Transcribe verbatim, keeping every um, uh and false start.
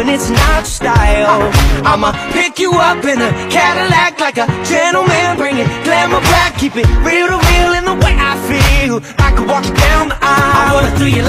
and it's not your style. I'ma pick you up in a Cadillac like a gentleman, bring it glamour back, keep it real to real in the way I feel. I could walk you down the aisle. I wanna throw you